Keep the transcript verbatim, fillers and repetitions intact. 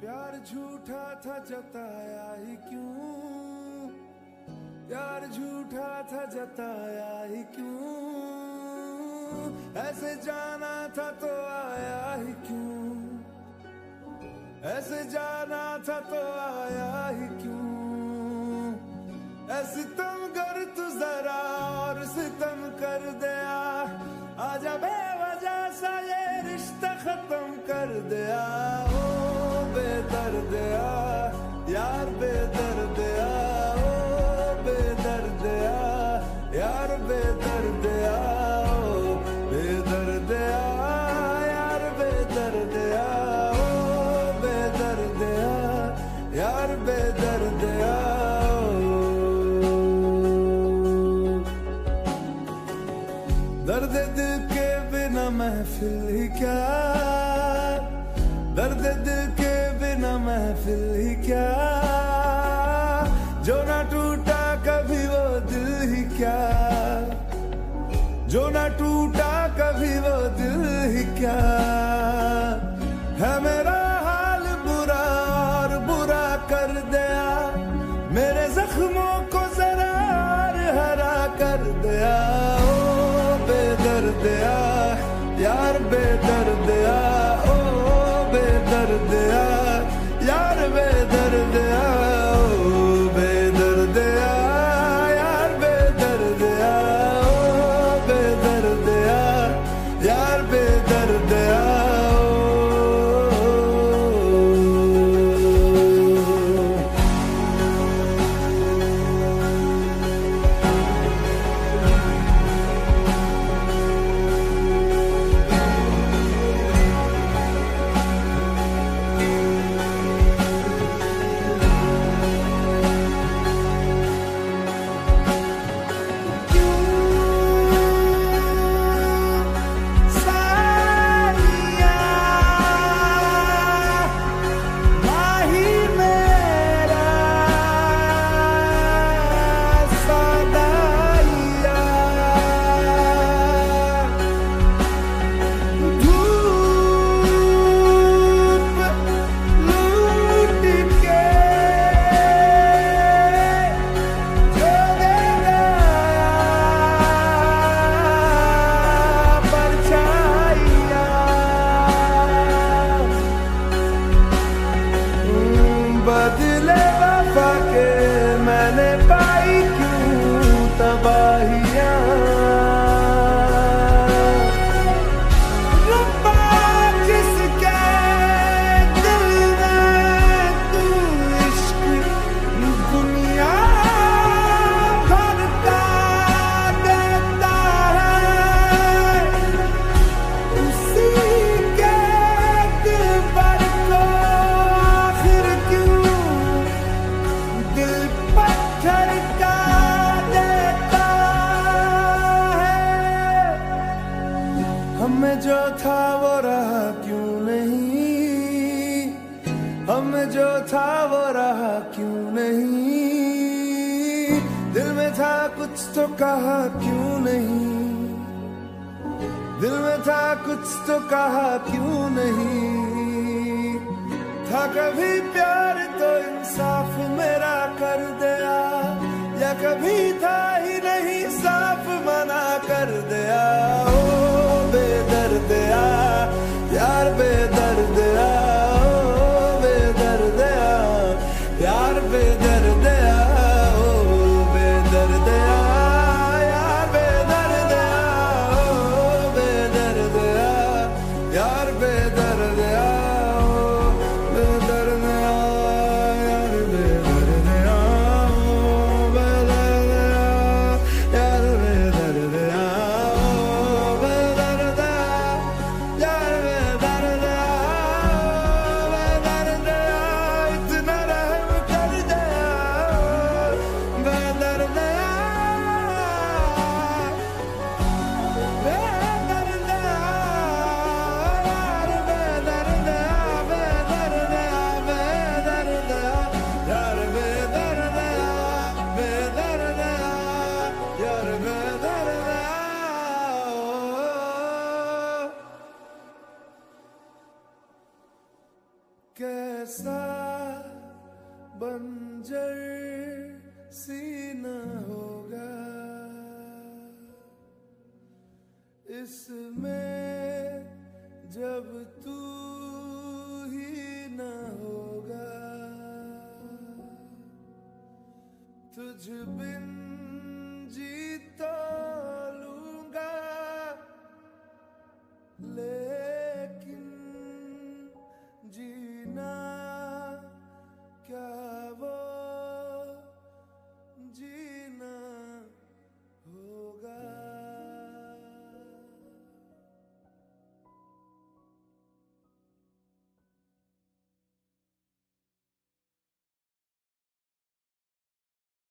प्यार झूठा था जताया ही क्यों, प्यार झूठा था जताया ही क्यों, ऐसे जाना था तो आया ही क्यों, ऐसे जाना था तो आया ही क्यों, ऐसे तुम कर तू जरा और सितम कर दिया, आजा बेवजह सा ये रिश्ता खत्म कर दिया। ओ बेदर्दिया यार बेदर्दिया, ओ बेदर्दिया यार बेदर्दिया, ओ बेदर्दिया यार बेदर्दिया, ओ बेदर्दिया यार बेदर्दिया। दर्द दिल के बिना महफिल ही क्या, दर्द दिल के बिना महफिल ही क्या, जो ना टूटा कभी वो दिल ही क्या, जो ना टूटा कभी वो दिल ही क्या, है मेरा हाल बुरा और बुरा कर दिया, मेरे जख्मों को जरा हरा कर दिया। ओ बेदर्दिया यार बेदर्दिया, ओ बेदर्दिया यार बेदर्दिया, ओ बेदर्दिया यार बेदर्दिया, ओ बेदर्दिया यार बेदर्दिया। बदले वफा के मैंने पाई क्यों तबाहियां, रब्बा जिसके दिल में तू इश्क दुनिया भर का देता है, उसी के दिल पर को पत्थर का देता है। हमें जो था वो रहा क्यों नहीं, हमें जो था वो रहा क्यों नहीं, दिल में था कुछ तो कहा क्यों नहीं, दिल में था कुछ तो कहा क्यों नहीं, था कभी प्यार तो इंसाफ मेरा कर दिया, या कभी था ही नहीं साफ मना कर दिया। ओ बेदर्दिया यार बेदर्दिया, ओ बेदर्दिया यार बेदर्दिया, ओ बेदर्दिया यार बेदर्दिया, ओ बेदर्दिया यार बेदर्दिया। बंजर सीना होगा, इसमें जब तू ही न होगा, तुझ बिन जीता